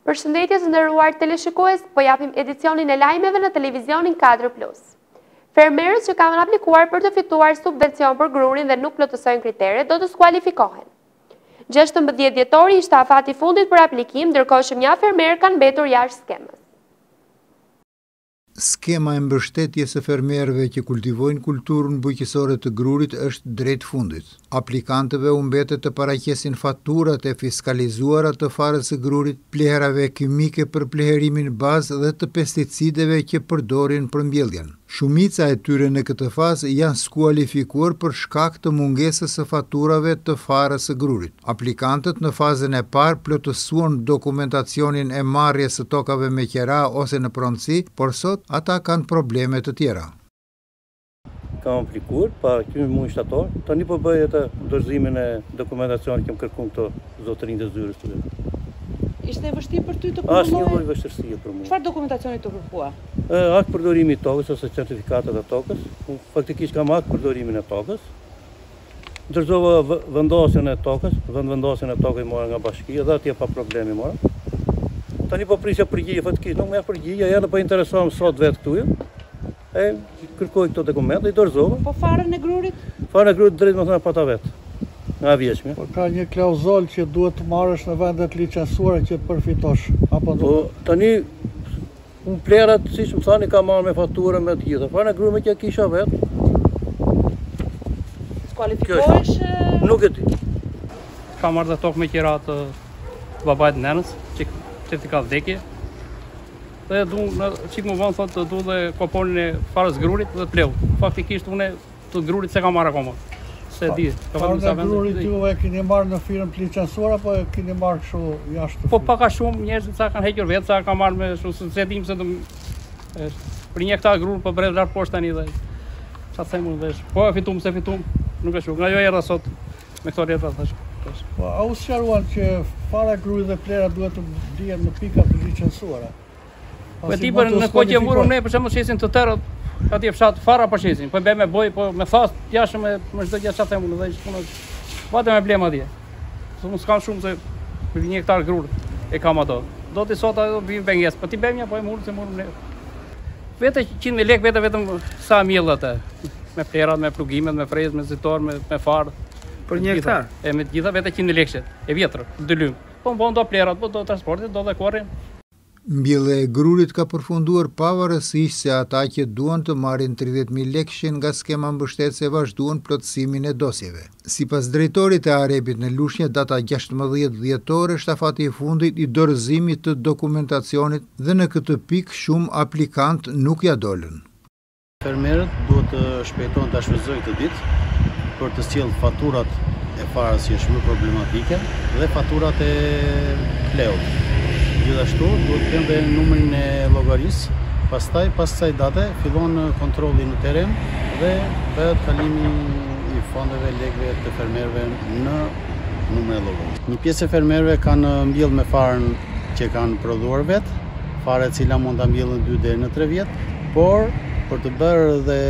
Përshëndetje të nderuar teleshikues, po japim edicionin e lajmeve në televizionin 4+. Fermerët që kanë aplikuar për të fituar subvencion për grurin dhe nuk plotësojnë kriteret do të skualifikohen. 16 dhjetori ishte afati fundit për aplikim, ndërkohë që mjaft fermerë kanë mbetur jashtë skemës. Skema e mbështetjes së fermerëve që kultivojnë kulturën bujqësore të grurit është drejt fundit. Aplikantëve u mbetet të paraqesin faturat e fiskalizuara të farës së grurit, pleherave kimike për pleherimin bazë dhe të pesticideve që përdorin për mbjelljen. Shumica e tyre në këtë fazë janë skualifikuar për shkak të mungesës së faturave të farës së grurit. Aplikantët në fazën e parë plotësuan dokumentacionin e marrjes së tokave me qera ose në pronësi, por sot ata kanë probleme të tjera. Kam aplikuar para këtij muaji shtator, tani po bëj atë dorëzimin e dokumentacionit që më kërkon këto zotërinë të zyrës të. Ishte e vështirë për ty të punoj? Asnjë lloj vështirësie për mua. Çfarë dokumentacioni të kërkua? Akt përdorimi i tokës ose certifikatat e tokës. Faktikisht kam akt përdorimin e tokës. Ndërtova vendosjen e tokës, vendosjen e tokës mora nga bashkia dhe atje pa probleme mora. Tani po prisja përgjigje, faktikisht nuk më jep përgjigje, ja do po interesohem sot vetë këtu. E kërkoj këto dokumente, i dorëzova. Po farën e grurit? Farën e grurit drejt më thënë pa ta vetë. Nga vjeçme. Po ka një klauzol që duhet të marrësh në vendet licencuara që përfitosh apo po tani unë plerat, siç më thani, kam marrë me faturë me të gjitha. Farën e grurit që kisha vetë. Skualifikohesh? Nuk e di. Kam marrë dhe tokë me qira të babait nënës, që ka vdekje. Dhe du në çik më vonë thotë du dhe kuponin e farës grurit dhe pleu. Faktikisht unë të grurit se kam marrë akoma. Se di, ka vetëm sa vende. Grurit ju e keni marrë në firmë të licencuar apo e keni marrë kështu jashtë? Po pak a shumë njerëz sa kanë hequr vetë, sa kanë marrë me kështu se dim se për një hektar grur po bëre lart poshtë tani dhe çfarë them unë vesh. Po e fitum se fitum, nuk e shoh. Nga jo erdha sot me këto letra thash. Po a u sqaruan që fara grurit dhe plera duhet të dihen në pika të licencuara? Po ti për në kohë që murëm ne për shembull shesin të tërët, atje fshat fara po shesin, po bëj me boj, po me thas jashtë me çdo gjë çfarë them unë, dhe punë. Vatë me blem atje. Unë s'kam shumë se për një hektar grur e kam ato. Do të sot ajo vi penges, po ti bëjmë ja po e murëm se murëm ne. Vetë 100.000 lekë vetëm sa miell atë. Me plerat, me plugimet, me frezë, me zitor, me farë. Për një hektar? E me të gjitha vetë 100.000 lekë. E vjetër, dy lym. Po mbon do plerat, po do transportit, do dhe korrin. Mbjellja e grurit ka përfunduar pavarësisht se ata që duan të marrin 30.000 lekë nga skema mbështetëse vazhduan plotësimin e dosjeve. Sipas drejtorit të Arepit në Lushnjë, data 16 dhjetor është afati i fundit i dorëzimit të dokumentacionit dhe në këtë pikë shumë aplikant nuk ja dolën. Fermerët duhet të shpejtojnë ta shfrytëzojnë këtë ditë për të sjellë faturat e farës që është më problematike dhe faturat e pleut. Gjithashtu duhet të kemë dhe numrin e llogarisë, pastaj pas kësaj date fillon kontrolli në terren dhe bëhet kalimi i fondeve lekëve të fermerëve në numrin e llogarisë. Një pjesë e fermerëve kanë mbjellë me farën që kanë prodhuar vet, farë e cila mund ta mbjellën 2 deri në 3 vjet, por për të bërë dhe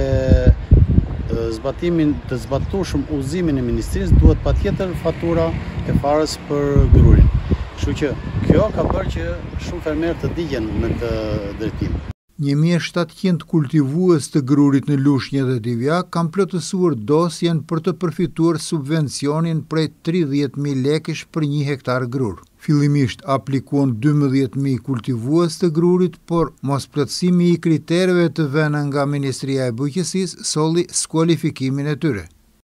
zbatimin të zbatueshëm udhëzimin e ministrisë duhet patjetër fatura e farës për grurin. Kështu që kjo ka bërë që shumë fermerë të digjen me të drejtim. 1700 kultivues të grurit në Lushnjë dhe Divjak kanë plotësuar dosjen për të përfituar subvencionin prej 30.000 lekësh për 1 hektar grur. Fillimisht aplikuan 12.000 kultivues të grurit, por mosplotësimi i kritereve të vënë nga Ministria e Bujqësisë solli skualifikimin e tyre.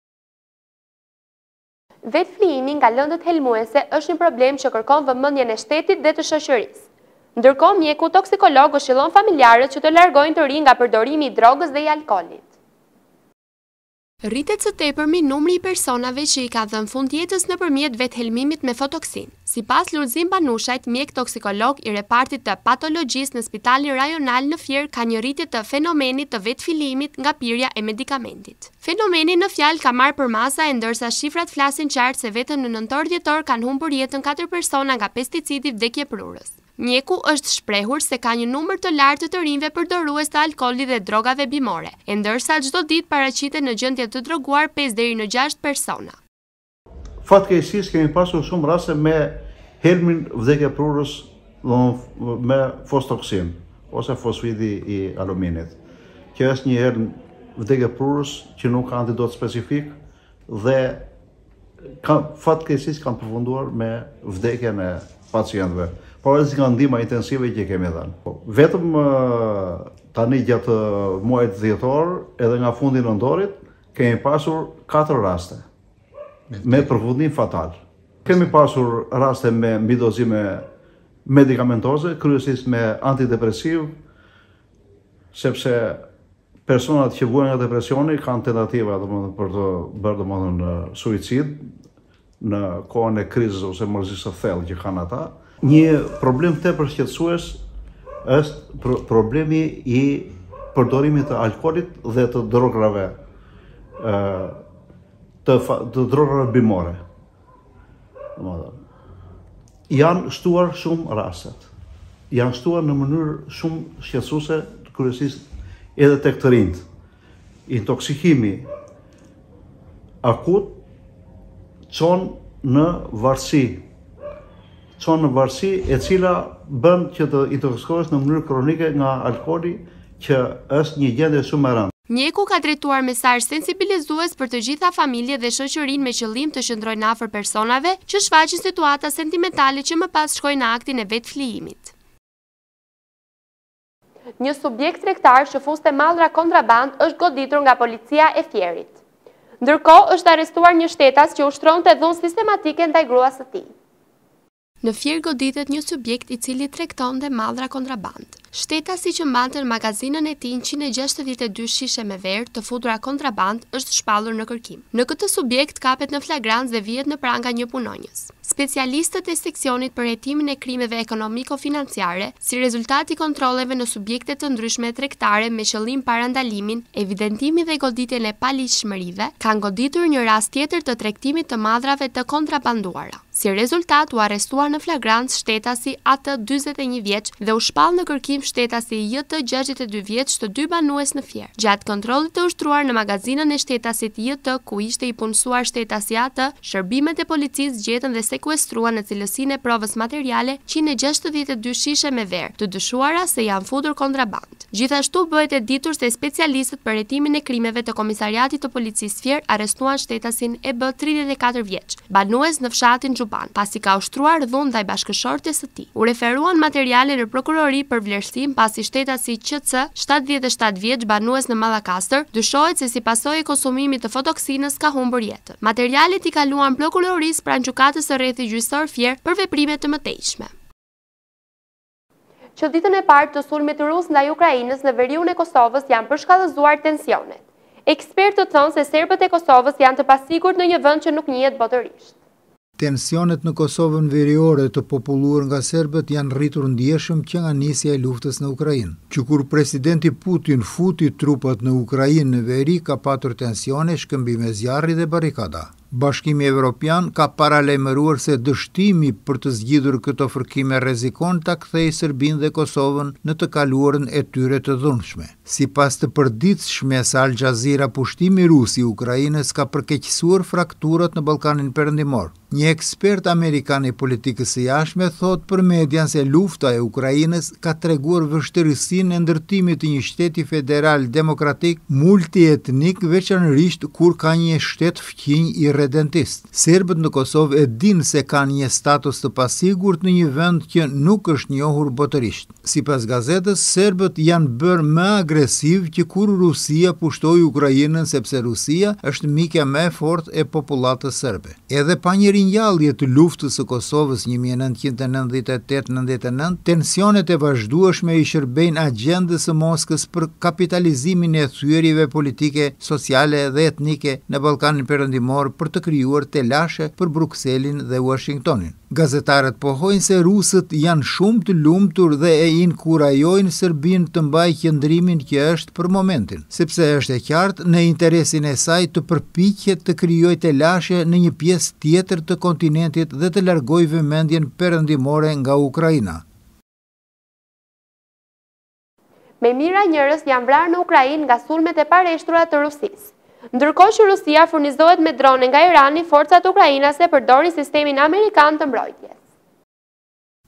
Vetëflijimi nga lëndët helmuese është një problem që kërkon vëmendjen e shtetit dhe të shoqërisë. Ndërkohë, mjeku toksikolog këshillon familjarët që të largojnë të rinj nga përdorimi i drogës dhe i alkoolit. Rritet së tepërmi numri i personave që i ka dhënë fund jetës nëpërmjet vethelmimit me fotoksin. Sipas Lulzim Banushajt, mjek toksikolog i repartit të patologjisë në Spitalin Rajonal në Fier, ka një rritje të fenomenit të vetfilimit nga pirja e medikamentit. Fenomeni në fjalë ka marrë përmasa e ndërsa shifrat flasin qartë se vetëm në nëntor dhjetor kanë humbur jetën 4 persona nga pesticidi vdekjeprurës. Mjeku është shprehur se ka një numër të lartë të rinjve përdorues të alkoolit dhe drogave bimore, e ndërsa çdo ditë paraqiten në gjendje të droguar 5 deri në 6 persona. Fatkeqësisht kemi pasur shumë raste me helmin vdekjeprurës me fosfotoksin ose fosfidi i aluminit, që është një herë vdekje prurës që nuk ka antidot specifik dhe fatkeqësisht kanë përfunduar me vdekjen e pacientëve. Por është nga ndihma intensive që kemi dhënë. Vetëm tani gjatë muajit dhjetor edhe nga fundi nëntorit kemi pasur 4 raste me përfundim fatal. Kemi pasur raste me mbidozime medikamentoze, kryesisht me antidepresiv, sepse personat që vuajnë nga depresioni kanë tentativa për të bërë suicid në kohën e krizës ose mërzisë së thellë që kanë ata. Një problem tepër shqetësues është problemi i përdorimit të alkoolit dhe të drogave, të drogave bimore. Janë shtuar shumë rastet. Janë shtuar në mënyrë shumë shqetësuese, kryesisht edhe tek të rinjt. Intoksikimi akut çon në varësi e cila bën që të intoksikohesh në mënyrë kronike nga alkooli, që është një gjendje shumë e rëndë. Mjeku ka drejtuar mesazh sensibilizues për të gjitha familjet dhe shoqërinë me qëllim të qëndrojnë afër personave që shfaqin situata sentimentale që më pas shkojnë në aktin e vetë flijimit. Një subjekt tregtar që fuste mallra kontraband është goditur nga policia e Fierit. Ndërkohë është arrestuar një shtetas që ushtronte dhunë sistematike ndaj gruas së tij. Në Fier goditet një subjekt i cili tregtonte mallra kontraband. Shtetasi që mbante në magazinën e tij 162 shishe me verë të futura kontraband është shpallur në kërkim. Në këtë subjekt kapet në flagrancë dhe vihet në pranga një punonjës. Specialistët e seksionit për hetimin e krimeve ekonomiko-financiare, si rezultat i kontrolleve në subjekte të ndryshme tregtare me qëllim parandalimin, evidentimin dhe goditjen e paligjshmërive, kanë goditur një rast tjetër të tregtimit të mallrave të kontrabanduara. Si rezultat u arrestuar në flagrancë shtetasi AT 41 vjeç dhe u shpall në kërkim shtetasi JT 62 vjeç të 2 banues në Fier. Gjatë kontrollit të ushtruar në magazinën e shtetasit JT ku ishte i punësuar shtetasi AT, shërbimet e policisë gjetën dhe sekuestruan në cilësinë e provës materiale 162 shishe me verë, të dyshuara se janë futur kontraband. Gjithashtu bëhet e ditur se specialistët për hetimin e krimeve të Komisariatit të Policisë Fier arrestuan shtetasin EB 34 vjeç, banues në fshatin Xhuban, pasi ka ushtruar dhunë ndaj bashkëshortes së tij. U referuan materiale në prokurori për vlerësim pasi shtetasi QC 77 vjeç banues në Mallakastër dyshohet se si pasojë e konsumimit të fotoksinës ka humbur jetën. Materialet i kaluan prokurorisë pranë gjykatës së rrethi gjyqësor Fier për veprime të mëtejshme. Që ditën e parë të sulmit rus ndaj Ukrainës në veriun e Kosovës janë përshkallëzuar tensionet. Ekspertët thonë se serbët e Kosovës janë të pasigurt në një vend që nuk njihet botërisht. Tensionet në Kosovën veriore të populluar nga serbët janë rritur ndjeshëm që nga nisja e luftës në Ukrainë. Që kur presidenti Putin futi trupat në Ukrainë në veri ka patur tensione, shkëmbime zjarri dhe barikada. Bashkimi Evropian ka paralajmëruar se dështimi për të zgjidhur këto fërkime rrezikon ta kthejë Serbinë dhe Kosovën në të kaluarën e tyre të dhunshme. Sipas të përditshme së Al Jazeera, pushtimi rus i Ukrainës ka përkeqësuar frakturat në Ballkanin Perëndimor. Një ekspert amerikan i politikës së jashtme thot për median se lufta e Ukrainës ka treguar vështirësinë e ndërtimit të një shteti federal demokratik multietnik, veçanërisht kur ka një shtet fqinj i redentist. Serbët në Kosovë e dinë se kanë një status të pasigurt në një vend që nuk është njohur botërisht. Sipas gazetës, serbët janë bërë më agresiv që kur Rusia pushtoi Ukrainën, sepse Rusia është mikja më e fortë e popullatës serbe. Edhe pa një ringjallje të luftës së Kosovës 1998-99, tensionet e vazhdueshme i shërbejnë agjendës së Moskës për kapitalizimin e thyerjeve politike, sociale dhe etnike në Ballkanin Perëndimor për të krijuar telashe për Brukselin dhe Washingtonin. Gazetarët pohojnë se rusët janë shumë të lumtur dhe e inkurajojnë Serbinë të mbajë qëndrimin që është për momentin, sepse është e qartë në interesin e saj të përpiqet të krijojë telashe në një pjesë tjetër të kontinentit dhe të largojë vëmendjen perëndimore nga Ukraina. Me mira njerëz janë vrarë në Ukrainë nga sulmet e pareshtura të Rusisë. Ndërkohë që Rusia furnizohet me drone nga Irani, forcat ukrainase përdorin sistemin amerikan të mbrojtjes.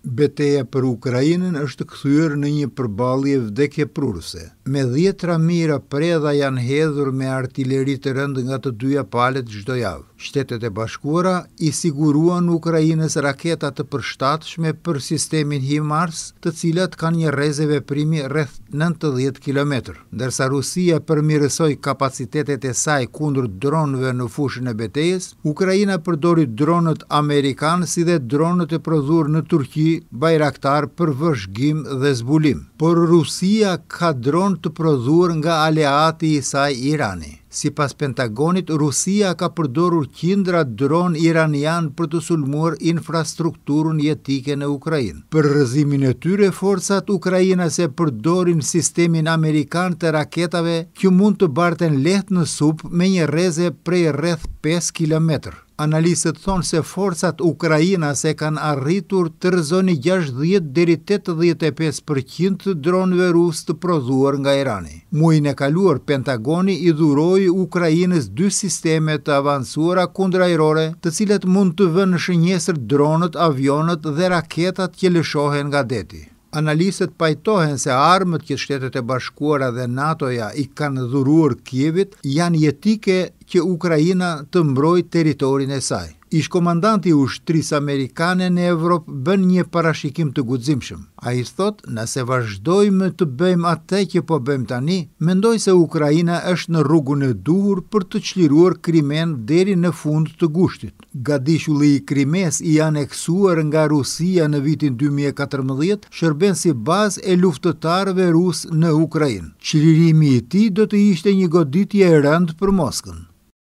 Betejë për Ukrainën është kthyer në një përballje vdekjeprurëse. Me 10 mira predha janë hedhur me artilleri të rëndë nga të dyja palët çdo javë. Shtetet e Bashkuara i siguruan Ukrainës raketa të përshtatshme për sistemin HIMARS, të cilat kanë një rrezë veprimi rreth 90 km, ndërsa Rusia përmirësoi kapacitetet e saj kundër dronëve në fushën e betejës. Ukraina përdori dronët amerikanë si dhe dronët e prodhuar në Turqi, Bayraktar për vëzhgim dhe zbulim. Por Rusia ka dronë të prodhuar nga aleati i saj Irani. Sipas Pentagonit, Rusia ka përdorur qindra dron iranian për të sulmuar infrastrukturën jetike në Ukrainë. Për rrëzimin e tyre, forcat ukrainase përdorin sistemin amerikan të raketave që mund të barten lehtë në sup me një rreze prej rreth 5 km. Analistët thonë se forcat ukrainase kanë arritur të rrëzoni 60 deri 85% të dronëve rusë të prodhuar nga Irani. Muajin e kaluar, Pentagoni i dhuroi Ukrainës 2 sisteme të avancuara kundërajrore, të cilat mund të vënë në shënjesër dronët, avionët dhe raketat që lëshohen nga deti. Analistët pajtohen se armët që Shtetet e Bashkuara dhe NATO-ja i kanë dhuruar Kievit janë jetike që Ukraina të mbrojë territorin e saj. Ish-komandanti i ushtrisë amerikane në Evropë bën një parashikim të guximshëm. Ai thotë, nëse vazhdojmë të bëjmë atë që po bëjmë tani, mendoj se Ukraina është në rrugën e duhur për të çliruar Krimen deri në fund të gushtit. Gadishulli i Krimes i aneksuar nga Rusia në vitin 2014 shërben si bazë e luftëtarëve rusë në Ukrainë. Çlirimi i tij do të ishte një goditje e rëndë për Moskën.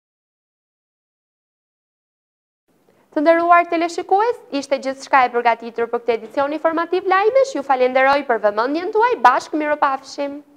Të nderuar teleshikues, ishte gjithçka e përgatitur për këtë edicion informativ lajmesh. Ju falenderoj për vëmendjen tuaj. Bashkë mirupafshim.